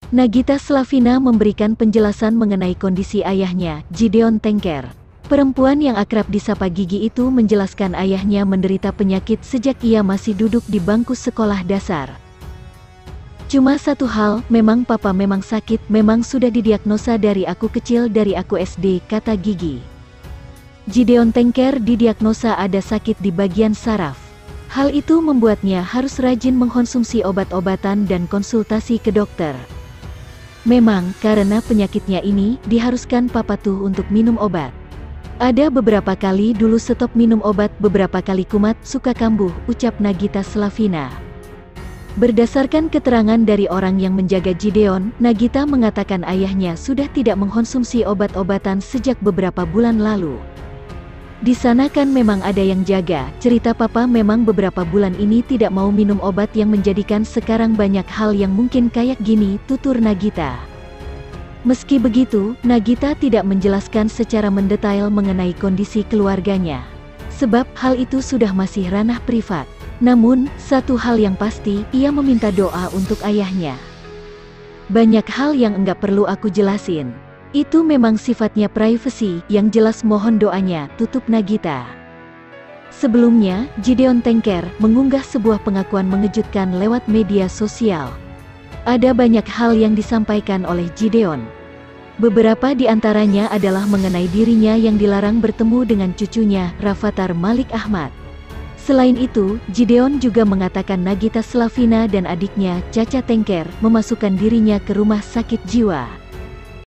Nagita Slavina memberikan penjelasan mengenai kondisi ayahnya, Gideon Tengker. Perempuan yang akrab disapa Gigi itu menjelaskan ayahnya menderita penyakit sejak ia masih duduk di bangku sekolah dasar. Cuma satu hal, memang papa memang sakit, memang sudah didiagnosa dari aku kecil, dari aku SD, kata Gigi. Gideon Tengker didiagnosa ada sakit di bagian saraf. Hal itu membuatnya harus rajin mengkonsumsi obat-obatan dan konsultasi ke dokter. Memang, karena penyakitnya ini, diharuskan papa tuh untuk minum obat. Ada beberapa kali dulu stop minum obat, beberapa kali kumat, suka kambuh, ucap Nagita Slavina. Berdasarkan keterangan dari orang yang menjaga Gideon, Nagita mengatakan ayahnya sudah tidak mengkonsumsi obat-obatan sejak beberapa bulan lalu. Di sana kan memang ada yang jaga, cerita papa memang beberapa bulan ini tidak mau minum obat yang menjadikan sekarang banyak hal yang mungkin kayak gini, tutur Nagita. Meski begitu, Nagita tidak menjelaskan secara mendetail mengenai kondisi keluarganya. Sebab hal itu sudah masih ranah privat. Namun, satu hal yang pasti, ia meminta doa untuk ayahnya. Banyak hal yang enggak perlu aku jelasin. Itu memang sifatnya privasi, yang jelas mohon doanya, tutup Nagita. Sebelumnya, Gideon Tengker mengunggah sebuah pengakuan mengejutkan lewat media sosial. Ada banyak hal yang disampaikan oleh Gideon. Beberapa di antaranya adalah mengenai dirinya yang dilarang bertemu dengan cucunya, Rafathar Malik Ahmad. Selain itu, Gideon juga mengatakan Nagita Slavina dan adiknya, Caca Tengker, memasukkan dirinya ke rumah sakit jiwa.